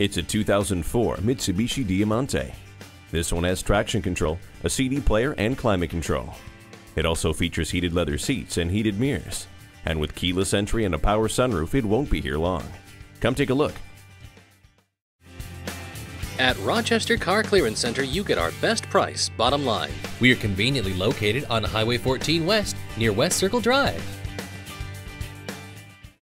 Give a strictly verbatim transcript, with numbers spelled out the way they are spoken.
It's a two thousand four Mitsubishi Diamante. This one has traction control, a C D player, and climate control. It also features heated leather seats and heated mirrors. And with keyless entry and a power sunroof, it won't be here long. Come take a look. At Rochester Car Clearance Center, you get our best price, bottom line. We are conveniently located on Highway fourteen West near West Circle Drive.